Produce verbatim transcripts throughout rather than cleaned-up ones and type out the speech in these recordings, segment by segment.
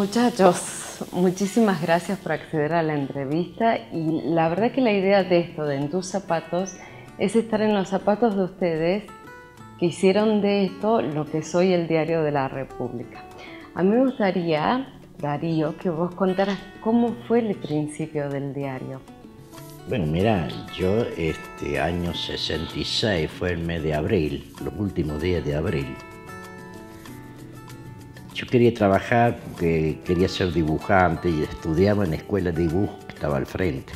Muchachos, muchísimas gracias por acceder a la entrevista y la verdad que la idea de esto, de En tus zapatos, es estar en los zapatos de ustedes que hicieron de esto lo que es hoy el Diario de la República. A mí me gustaría, Darío, que vos contaras cómo fue el principio del diario. Bueno, mira, yo este año sesenta y seis fue el mes de abril, los últimos días de abril. Yo quería trabajar porque quería ser dibujante y estudiaba en la escuela de dibujo que estaba al frente.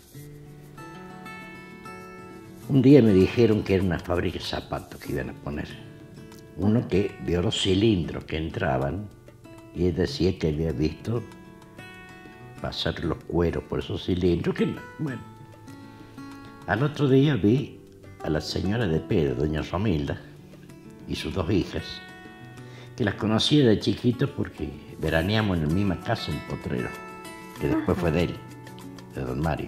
Un día me dijeron que era una fábrica de zapatos que iban a poner. Uno que vio los cilindros que entraban y él decía que había visto pasar los cueros por esos cilindros. Que, bueno, al otro día vi a la señora de Pedro, doña Romilda, y sus dos hijas, que las conocía de chiquitos porque veraneamos en la misma casa en Potrero, que después fue de él, de don Mario.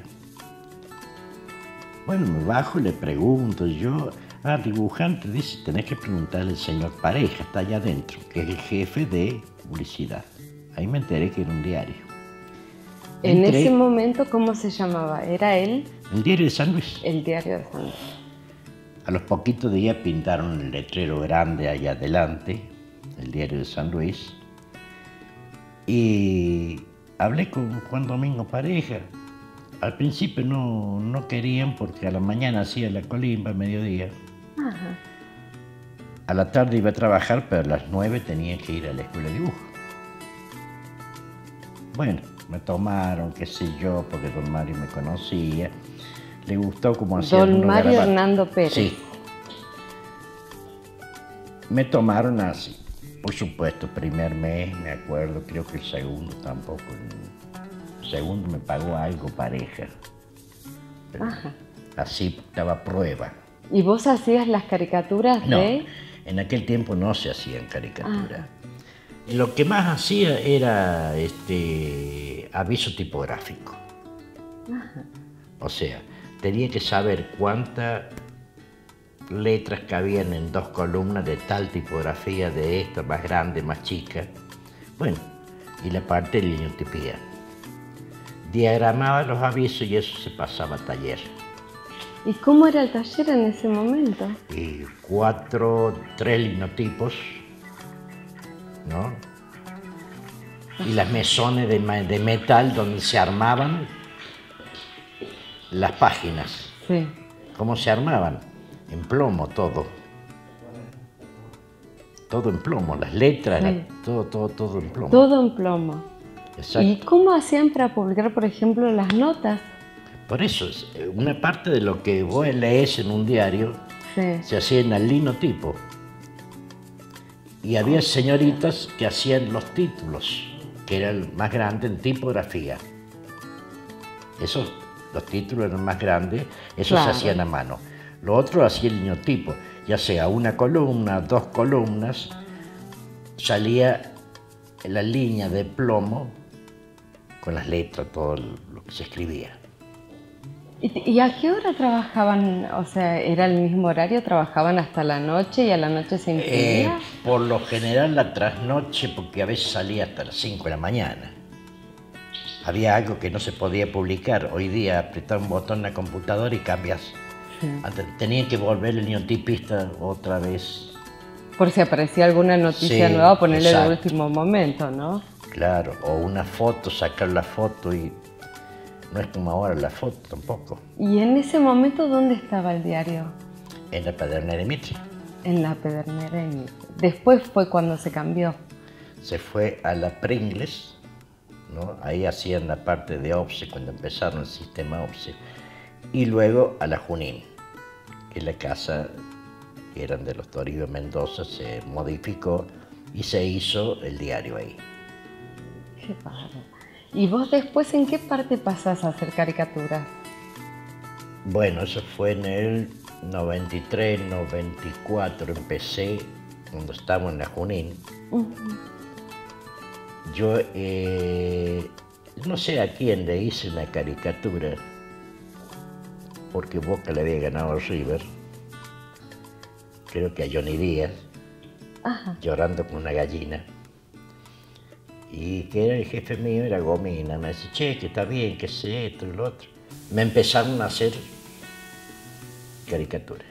Bueno, me bajo y le pregunto, yo, ah, dibujante, dice, tenés que preguntarle al señor Pareja, está allá adentro, que es el jefe de publicidad. Ahí me enteré que era un diario. En Entré, ese momento, ¿cómo se llamaba? ¿Era él? El diario de San Luis. El Diario de San Luis. A los poquitos días pintaron el letrero grande allá adelante, el Diario de San Luis, y hablé con Juan Domingo Pareja. Al principio no, no querían porque a la mañana hacía la colimba, a mediodía. Ajá. A la tarde iba a trabajar, pero a las nueve tenía que ir a la escuela de dibujo. Bueno, me tomaron, qué sé yo, porque don Mario me conocía. Le gustó como hacía. Don Mario garabato. Hernando Pérez. Sí. Me tomaron así. Por supuesto, primer mes, me acuerdo, creo que el segundo tampoco. El segundo me pagó algo Pareja. Pero Ajá. así estaba a prueba. ¿Y vos hacías las caricaturas No, de...? en aquel tiempo no se hacían caricaturas. Lo que más hacía era este aviso tipográfico. Ajá. O sea, tenía que saber cuántas letras cabían en dos columnas de tal tipografía, de esta, más grande, más chica. Bueno, y la parte de linotipía. Diagramaba los avisos y eso se pasaba a taller. ¿Y cómo era el taller en ese momento? Y cuatro, tres linotipos, ¿no? Y las mesones de, de metal donde se armaban las páginas. Sí. ¿Cómo se armaban? En plomo todo. Todo en plomo, las letras, Sí. la, todo, todo, todo en plomo. Todo en plomo. Exacto. ¿Y cómo hacían para publicar, por ejemplo, las notas? Por eso, una parte de lo que vos lees en un diario Sí. se hacía en el linotipo. Y había señoritas que hacían los títulos, que era el más grande en tipografía. Esos, los títulos eran más grandes, esos Claro. se hacían a mano. Lo otro hacía el linotipo, ya sea una columna, dos columnas, salía la línea de plomo con las letras, todo lo que se escribía. ¿Y, y a qué hora trabajaban? O sea, ¿era el mismo horario? ¿Trabajaban hasta la noche y a la noche se imprimía? Eh, por lo general la trasnoche, porque a veces salía hasta las cinco de la mañana. Había algo que no se podía publicar. Hoy día apretar un botón en la computadora y cambias. Sí. Antes tenía que volver el linotipista otra vez. Por si aparecía alguna noticia Sí, nueva, ponerle de exacto. último momento, ¿no? Claro, o una foto, sacar la foto y no es como ahora la foto tampoco. ¿Y en ese momento dónde estaba el diario? En la Pedernera de Mitre. En la Pedernera de Mitre. Después fue cuando se cambió. Se fue a la Pringles, ¿no? Ahí hacían la parte de OPSE cuando empezaron el sistema OPSE. Y luego a la Junín, que la casa que eran de los Toribio Mendoza se modificó y se hizo el diario ahí. Qué bárbaro. ¿Y vos después en qué parte pasás a hacer caricaturas? Bueno, eso fue en el noventa y tres, noventa y cuatro, empecé cuando estábamos en la Junín. Uh-huh. Yo eh, no sé a quién le hice una caricatura, porque Boca le había ganado a River, creo que a Johnny Díaz, Ajá. llorando con una gallina. y que era el jefe mío, era Gomina, me dice, che, que está bien, que sé esto y lo otro. Me empezaron a hacer caricaturas.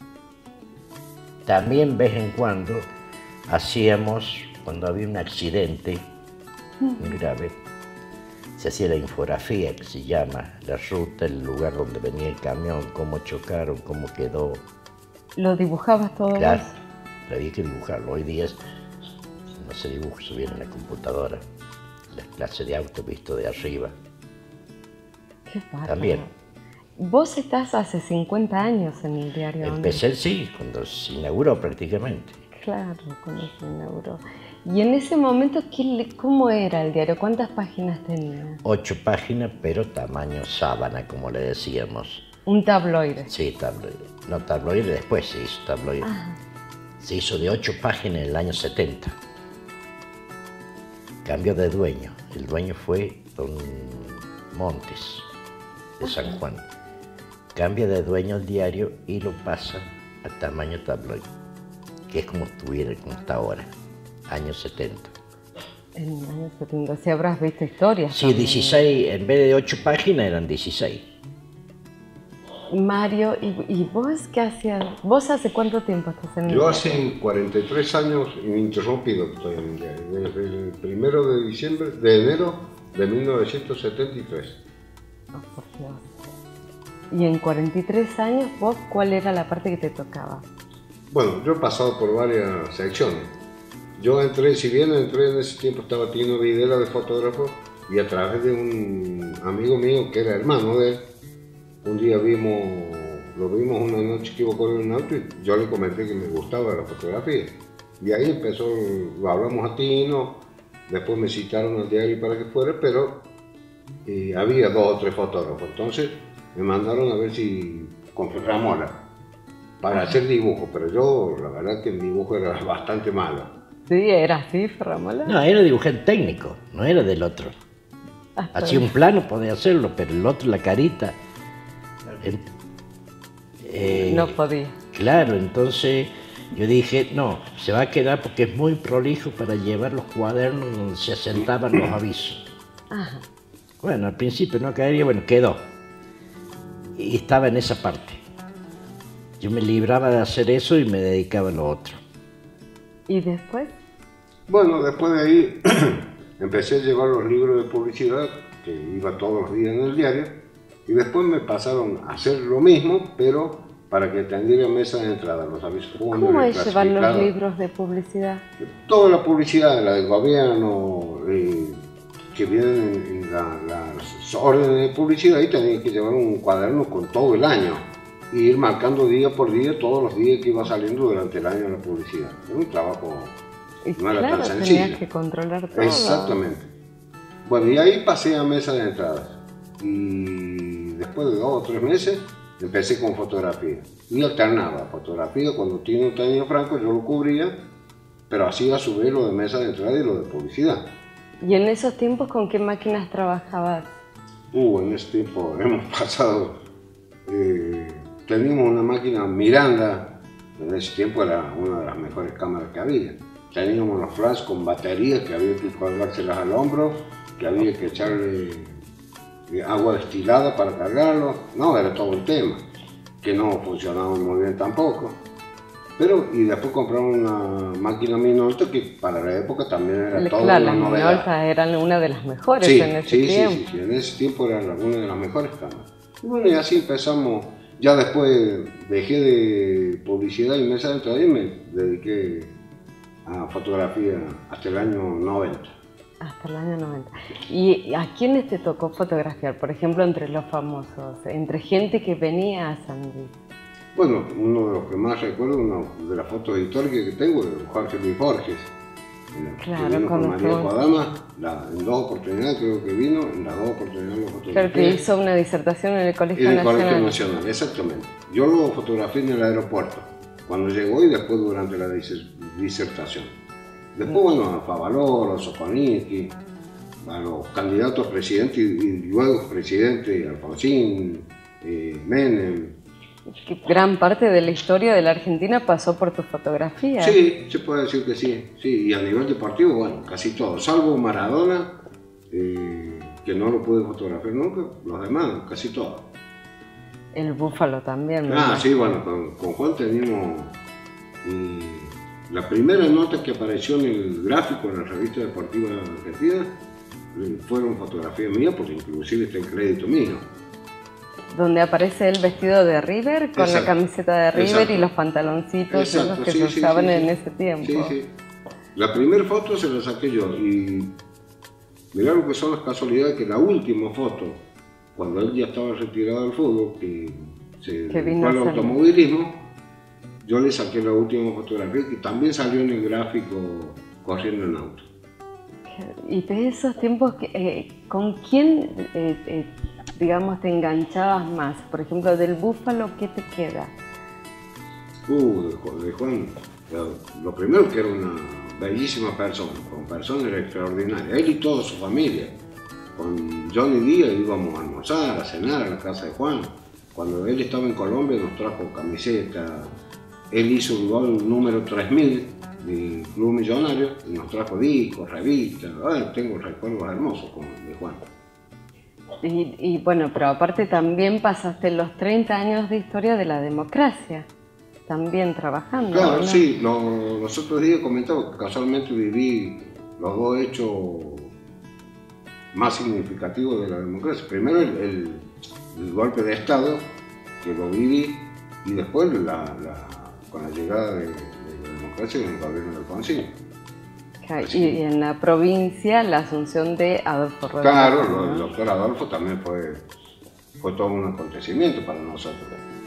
También, vez en cuando, hacíamos, cuando había un accidente muy grave, se hacía la infografía, que se llama, la ruta, el lugar donde venía el camión, cómo chocaron, cómo quedó. ¿Lo dibujabas todo? Claro, había que dibujarlo. Hoy día no se dibuja, se viene en la computadora, la clase de auto visto de arriba. Qué bárbaro. También. Vos estás hace cincuenta años en el diario. Empecé, sí, cuando se inauguró prácticamente. Claro, cuando se inauguró. Y en ese momento, ¿qué, ¿cómo era el diario? ¿Cuántas páginas tenía? Ocho páginas, pero tamaño sábana, como le decíamos. Un tabloide. Sí, tabloide. No, tabloide después se hizo tabloide. Ajá. Se hizo de ocho páginas en el año setenta. Cambió de dueño. El dueño fue don Montes, de San Juan. Cambia de dueño el diario y lo pasa a tamaño tabloide, que es como estuviera, como está ahora, años setenta. En el año setenta, ¿sí habrás visto historias? Sí, también. dieciséis, en vez de ocho páginas eran dieciséis. Mario, ¿y, y vos qué hacías? ¿Vos hace cuánto tiempo estás en el Yo diario? hace cuarenta y tres años ininterrumpido que estoy en el diario, desde el primero de diciembre, de enero de mil novecientos setenta y tres. Oh, por Dios. Y en cuarenta y tres años, ¿vos cuál era la parte que te tocaba? Bueno, yo he pasado por varias secciones. Yo entré, si bien entré en ese tiempo, estaba Tino Videla de fotógrafo, y a través de un amigo mío que era hermano de él, un día vimos, lo vimos una noche que iba con un auto y yo le comenté que me gustaba la fotografía. Y ahí empezó, lo hablamos a Tino, después me citaron al diario para que fuera, pero eh, había dos o tres fotógrafos. Entonces me mandaron a ver si con Ferramola para hacer dibujo, pero yo la verdad que el dibujo era bastante malo. Sí, era así, Ferramola. No, era dibujante técnico, no era del otro. Hasta Hacía un plano, podía hacerlo, pero el otro, la carita... Eh, no podía. Claro, entonces yo dije, no, se va a quedar porque es muy prolijo para llevar los cuadernos donde se asentaban los avisos. Ajá. Bueno, al principio no quedaría, bueno, quedó. Y estaba en esa parte. Yo me libraba de hacer eso y me dedicaba a lo otro. ¿Y después? Bueno, después de ahí empecé a llevar los libros de publicidad, que iba todos los días en el diario, y después me pasaron a hacer lo mismo, pero para que atendiera mesas de entrada, los avisos fúnebres. ¿Cómo es llevar los libros de publicidad? Toda la publicidad, la del gobierno, eh, que vienen en la, las órdenes de publicidad, y tenía que llevar un cuaderno con todo el año, e ir marcando día por día todos los días que iba saliendo durante el año de la publicidad. Era un trabajo, y no era claro, tan sencillo. Tenías que controlar todo. Exactamente. Bueno, y ahí pasé a mesa de entradas. Y después de dos o tres meses empecé con fotografía y alternaba fotografía. Cuando Tino tenía Franco yo lo cubría, pero hacía a su vez lo de mesa de entrada y lo de publicidad. ¿Y en esos tiempos con qué máquinas trabajabas? Uh, en ese tiempo hemos pasado, eh, teníamos una máquina Miranda, en ese tiempo era una de las mejores cámaras que había. Teníamos los flash con baterías que había que colgárselas al hombro, que había que echarle agua destilada para cargarlo. No, era todo un tema, que no funcionaba muy bien tampoco. Pero, y después compraron una máquina Minolta que para la época también era todo claro, una novedad. Las Minolta eran una de las mejores sí, en ese sí, tiempo. Sí, sí, sí, en ese tiempo era una de las mejores cámaras. Y bueno, y así empezamos. Ya después dejé de publicidad y mesa de entrada y me dediqué a fotografía hasta el año noventa. Hasta el año noventa. ¿Y a quiénes te tocó fotografiar? Por ejemplo, entre los famosos, entre gente que venía a San Luis. Bueno, uno de los que más recuerdo, una de las fotos históricas que tengo, es Jorge Luis Borges. Claro, que vino con María todo. Guadama, la, en dos oportunidades creo que vino, en las dos oportunidades lo fotografié. Claro, que hizo una disertación en el Colegio en el Nacional. Colegio Nacional, exactamente. Yo lo fotografié en el aeropuerto, cuando llegó y después durante la disertación. Después, bueno, a Favaloro, a Sokonitsky, a los candidatos a presidente y, y luego presidente, Alfonsín, eh, Menem, que gran parte de la historia de la Argentina pasó por tus fotografías. Sí, se puede decir que sí, sí, y a nivel deportivo, bueno, casi todo, salvo Maradona, eh, que no lo pude fotografiar nunca, los demás, casi todo. El búfalo también. Ah, sí, bueno, con, con Juan teníamos eh, la primera nota que apareció en el gráfico en la revista deportiva argentina, eh, fueron fotografías mías, porque inclusive está en crédito mío. Donde aparece el vestido de River, con Exacto. la camiseta de River. Exacto. Y los pantaloncitos Exacto, esos que sí, se sí, usaban sí, en sí. ese tiempo. Sí, sí. La primera foto se la saqué yo y mirá lo que son las casualidades, que la última foto, cuando él ya estaba retirado del fútbol, que se que dedicó al automovilismo, yo le saqué la última fotografía que también salió en el gráfico corriendo en auto. Y de esos tiempos, eh, ¿con quién, eh, eh, digamos, te enganchabas más? Por ejemplo, del búfalo, ¿qué te queda? Uh, de, de Juan, lo primero que era una bellísima persona, con persona era extraordinaria, él y toda su familia. Con Johnny Díaz íbamos a almorzar, a cenar a la casa de Juan. Cuando él estaba en Colombia nos trajo camiseta, él hizo un gol número tres mil del Club Millonario y nos trajo discos, revistas. Ah, tengo recuerdos hermosos con de Juan. Y, y bueno, pero aparte también pasaste los treinta años de historia de la democracia, también trabajando. Claro, ¿no? sí, lo, los otros días comentaba que casualmente viví los dos hechos más significativos de la democracia. Primero el, el, el golpe de Estado, que lo viví, y después la, la, con la llegada de, de la democracia en el gobierno de Alfonsín. Y, y en la provincia la asunción de Adolfo Rodríguez. Claro, ¿no? El doctor Adolfo también fue, fue todo un acontecimiento para nosotros.